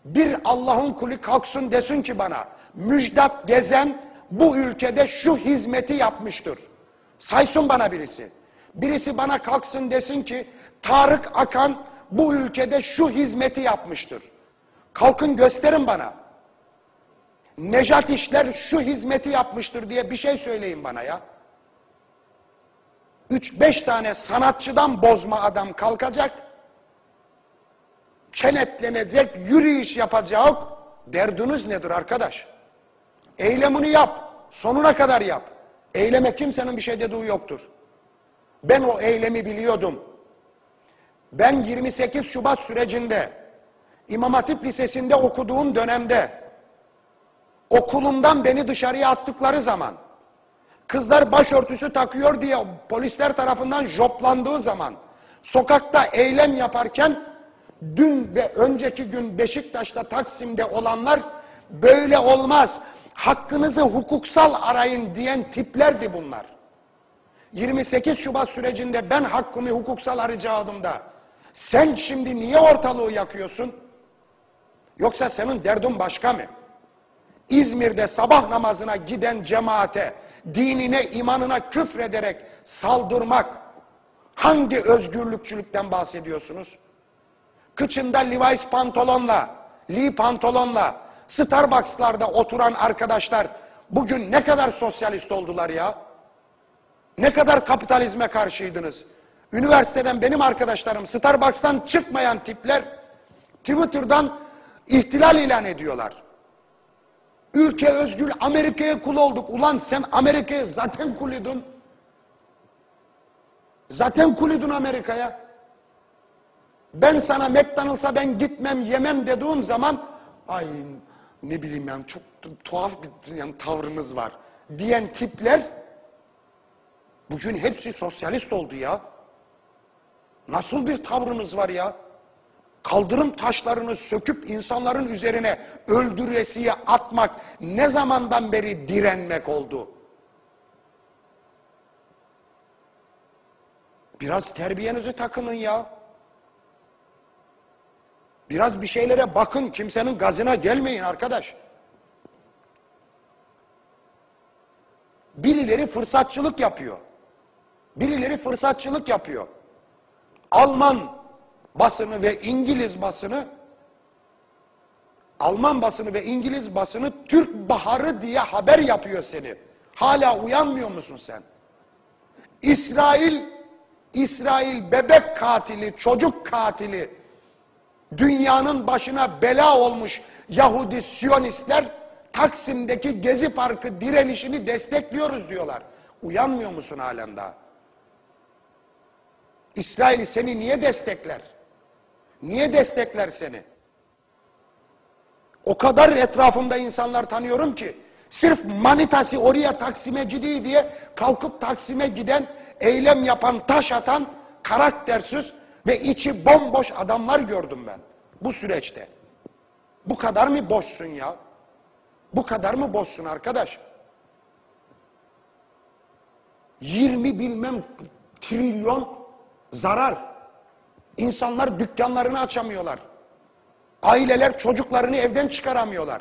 Bir Allah'ın kulu kalksın desin ki bana, Müjdat Gezen bu ülkede şu hizmeti yapmıştır. Saysın bana birisi. Birisi bana kalksın desin ki, Tarık Akan bu ülkede şu hizmeti yapmıştır. Kalkın gösterin bana. Nejat İşler şu hizmeti yapmıştır diye bir şey söyleyin bana ya. 3-5 tane sanatçıdan bozma adam kalkacak, kenetlenecek, yürüyüş yapacak. Derdiniz nedir arkadaş? Eylemini yap, sonuna kadar yap. Eyleme kimsenin bir şey dediği yoktur. Ben o eylemi biliyordum. Ben 28 Şubat sürecinde, İmam Hatip Lisesi'nde okuduğum dönemde, okulumdan beni dışarıya attıkları zaman, kızlar başörtüsü takıyor diye polisler tarafından joplandığı zaman, sokakta eylem yaparken, dün ve önceki gün Beşiktaş'ta, Taksim'de olanlar, böyle olmaz, hakkınızı hukuksal arayın diyen tiplerdi bunlar. 28 Şubat sürecinde ben hakkımı hukuksal arayacağımda, sen şimdi niye ortalığı yakıyorsun? Yoksa senin derdin başka mı? İzmir'de sabah namazına giden cemaate, dinine, imanına küfrederek saldırmak, hangi özgürlükçülükten bahsediyorsunuz? Kıçında Levi's pantolonla, Lee pantolonla, Starbucks'larda oturan arkadaşlar bugün ne kadar sosyalist oldular ya? Ne kadar kapitalizme karşıydınız? Üniversiteden benim arkadaşlarım, Starbucks'tan çıkmayan tipler Twitter'dan ihtilal ilan ediyorlar. Ülke özgür, Amerika'ya kul olduk. Ulan sen Amerika'ya zaten kulydun. Zaten kulydun Amerika'ya. Ben sana McDonald's'a ben gitmem, yemem dediğim zaman, ay ne bileyim yani çok tuhaf bir yani tavrınız var diyen tipler bugün hepsi sosyalist oldu ya. Nasıl bir tavrınız var ya? Kaldırım taşlarını söküp insanların üzerine öldüresiye atmak ne zamandan beri direnmek oldu? Biraz terbiyenizi takının ya. Biraz bir şeylere bakın, kimsenin gazına gelmeyin arkadaş. Birileri fırsatçılık yapıyor. Birileri fırsatçılık yapıyor. Alman basını ve İngiliz basını, Alman basını ve İngiliz basını Türk Baharı diye haber yapıyor seni. Hala uyanmıyor musun sen? İsrail bebek katili, çocuk katili, dünyanın başına bela olmuş Yahudi Siyonistler Taksim'deki Gezi Parkı direnişini destekliyoruz diyorlar. Uyanmıyor musun halen daha? İsrail seni niye destekler? Niye destekler seni? O kadar etrafımda insanlar tanıyorum ki sırf manitası oraya Taksim'e gidiyor diye kalkıp Taksim'e giden, eylem yapan, taş atan, karaktersiz ve içi bomboş adamlar gördüm ben bu süreçte. Bu kadar mı boşsun ya? Bu kadar mı boşsun arkadaş? 20 bilmem trilyon zarar. İnsanlar dükkanlarını açamıyorlar. Aileler çocuklarını evden çıkaramıyorlar.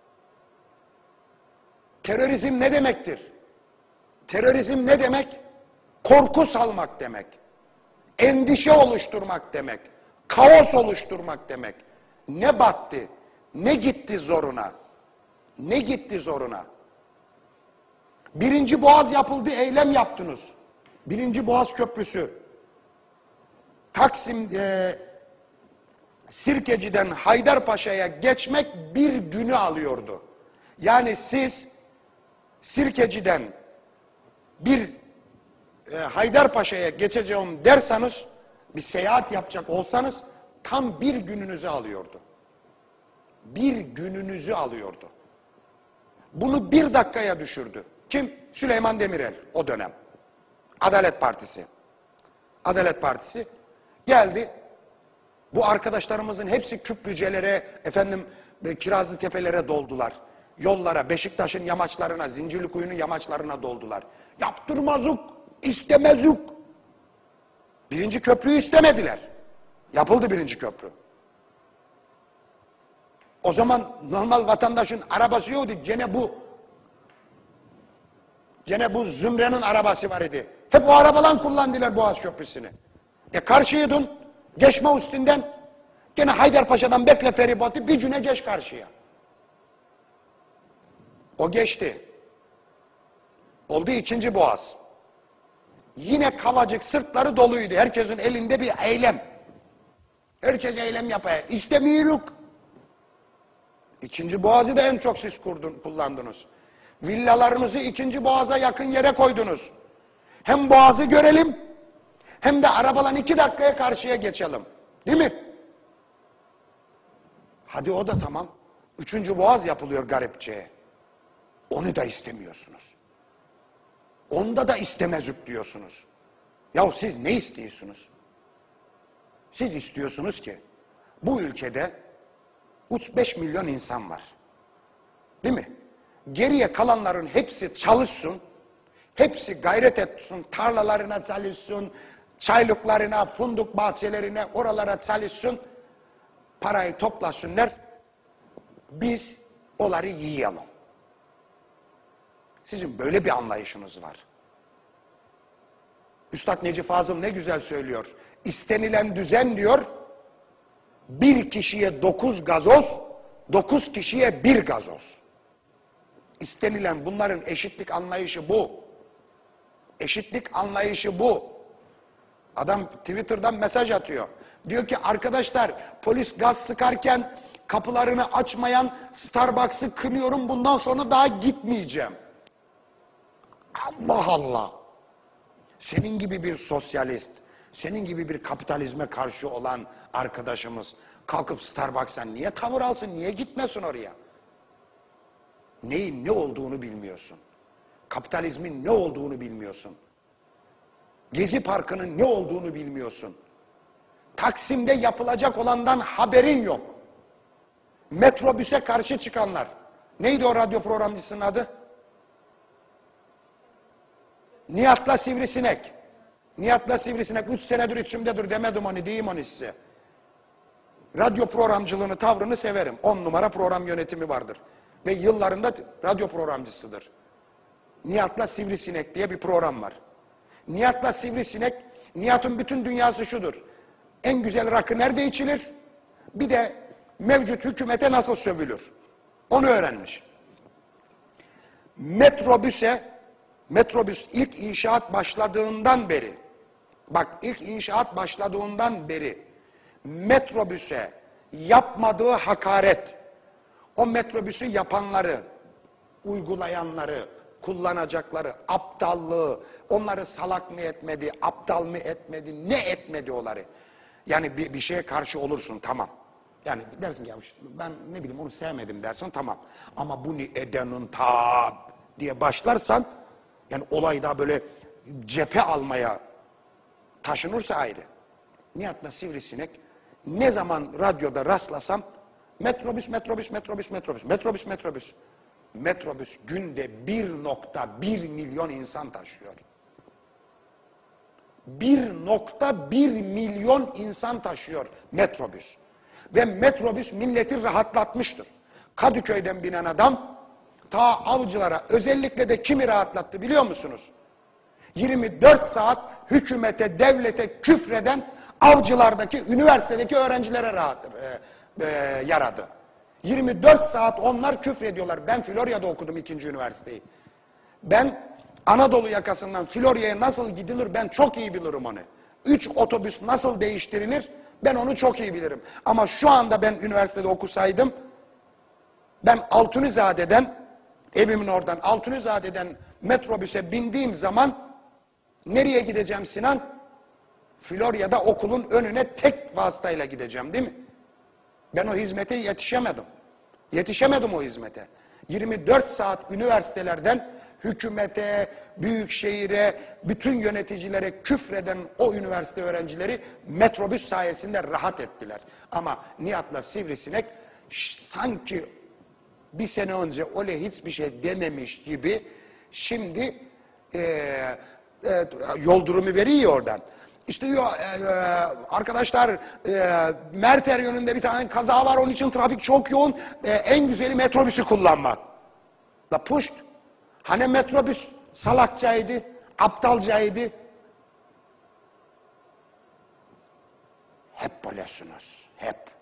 Terörizm ne demektir? Terörizm ne demek? Korku salmak demek. Endişe oluşturmak demek. Kaos oluşturmak demek. Ne battı? Ne gitti zoruna? Ne gitti zoruna? Birinci Boğaz yapıldı, eylem yaptınız. Birinci Boğaz Köprüsü. Taksim, Sirkeci'den Haydarpaşa'ya geçmek bir günü alıyordu. Yani siz Sirkeci'den bir Haydarpaşa'ya geçeceğim derseniz, bir seyahat yapacak olsanız tam bir gününüzü alıyordu. Bir gününüzü alıyordu. Bunu 1 dakikaya düşürdü. Kim? Süleyman Demirel o dönem. Adalet Partisi. Adalet Partisi geldi. Bu arkadaşlarımızın hepsi Küplücelere, Kirazlı Tepelere doldular. Yollara, Beşiktaş'ın yamaçlarına, Zincirlikuyu'nun yamaçlarına doldular. Yaptırmazuk, istemezuk. Birinci köprüyü istemediler. Yapıldı birinci köprü. O zaman normal vatandaşın arabası yoktu. Gene bu zümrenin arabası var idi. Hep o arabalan kullandılar Boğaz Köprüsü'nü. Karşıydın, geçme üstünden, gene Haydarpaşa'dan bekle feribotu, bir güne geç karşıya. O geçti. Oldu ikinci Boğaz. Yine Kavacık sırtları doluydu. Herkesin elinde bir eylem. Herkes eylem yapıyor. İstemiyoruz. İkinci Boğaz'ı da en çok siz kullandınız. Villalarınızı ikinci Boğaz'a yakın yere koydunuz. Hem Boğaz'ı görelim, hem de arabalan 2 dakikaya karşıya geçelim. Değil mi? Hadi o da tamam. 3. Boğaz yapılıyor garipçeye. Onu da istemiyorsunuz. Onda da istemezük diyorsunuz. Yahu siz ne istiyorsunuz? Siz istiyorsunuz ki bu ülkede 35 milyon insan var. Değil mi? Geriye kalanların hepsi çalışsın, hepsi gayret etsin, tarlalarına çalışsın, çaylıklarına, fındık bahçelerine, oralara çalışsın, parayı toplasınlar, biz onları yiyelim. Sizin böyle bir anlayışınız var. Üstad Necip Fazıl ne güzel söylüyor. İstenilen düzen diyor, 1 kişiye 9 gazoz, 9 kişiye 1 gazoz. İstenilen, bunların eşitlik anlayışı bu. Eşitlik anlayışı bu. Adam Twitter'dan mesaj atıyor. Diyor ki arkadaşlar, polis gaz sıkarken kapılarını açmayan Starbucks'ı kınıyorum, bundan sonra daha gitmeyeceğim. Allah Allah. Senin gibi bir sosyalist, senin gibi bir kapitalizme karşı olan arkadaşımız kalkıp Starbucks'a niye tavır alsın, niye gitmesin oraya? Neyin ne olduğunu bilmiyorsun. Kapitalizmin ne olduğunu bilmiyorsun. Gezi Parkı'nın ne olduğunu bilmiyorsun. Taksim'de yapılacak olandan haberin yok. Metrobüse karşı çıkanlar. Neydi o radyo programcısının adı? Nihat'la Sivrisinek. Nihat'la Sivrisinek 3 senedir içimdedir demedim onu, diyeyim onu size. Radyo programcılığını, tavrını severim. 10 numara program yönetimi vardır. Ve yıllarında radyo programcısıdır. Nihat'la Sivrisinek diye bir program var. Nihat'la Sivrisinek, Nihat'ın bütün dünyası şudur. En güzel rakı nerede içilir? Bir de mevcut hükümete nasıl sövülür? Onu öğrenmiş. Metrobüs ilk inşaat başladığından beri, bak ilk inşaat başladığından beri metrobüse yapmadığı hakaret, o metrobüsü yapanları, uygulayanları, kullanacakları, aptallığı, onları salak mı etmedi, aptal mı etmedi, ne etmedi onları. Yani bir şeye karşı olursun, tamam. Yani dersin ki ya ben ne bileyim onu sevmedim dersin, tamam. Ama bunu edenin ta diye başlarsan, yani olayda böyle cephe almaya taşınırsa ayrı. Nihat'la Sivrisinek ne zaman radyoda rastlasam metrobüs günde 1,1 milyon insan taşıyor. 1,1 milyon insan taşıyor metrobüs. Ve metrobüs milleti rahatlatmıştır. Kadıköy'den binen adam ta Avcılar'a, özellikle de kimi rahatlattı biliyor musunuz? 24 saat hükümete, devlete küfreden Avcılar'daki, üniversitedeki öğrencilere yaradı. 24 saat onlar küfrediyorlar. Ben Florya'da okudum 2. üniversiteyi. Ben Anadolu yakasından Florya'ya nasıl gidilir ben çok iyi bilirim onu. 3 otobüs nasıl değiştirilir ben onu çok iyi bilirim. Ama şu anda ben üniversitede okusaydım, ben Altunizade'den, evimin oradan Altunizade'den metrobüse bindiğim zaman nereye gideceğim Sinan? Florya'da okulun önüne tek vasıtayla gideceğim değil mi? Ben o hizmete yetişemedim. Yetişemedim o hizmete. 24 saat üniversitelerden hükümete, büyükşehire, bütün yöneticilere küfreden o üniversite öğrencileri metrobüs sayesinde rahat ettiler. Ama Nihat'la Sivrisinek sanki bir sene önce öyle hiçbir şey dememiş gibi şimdi yol durumu veriyor oradan. İşte diyor arkadaşlar Merter yönünde bir tane kaza var, onun için trafik çok yoğun. En güzeli metrobüsü kullanmak. La puşt. Hani metrobüs salakçaydı, aptalcaydı. Hep böylesiniz. Hep.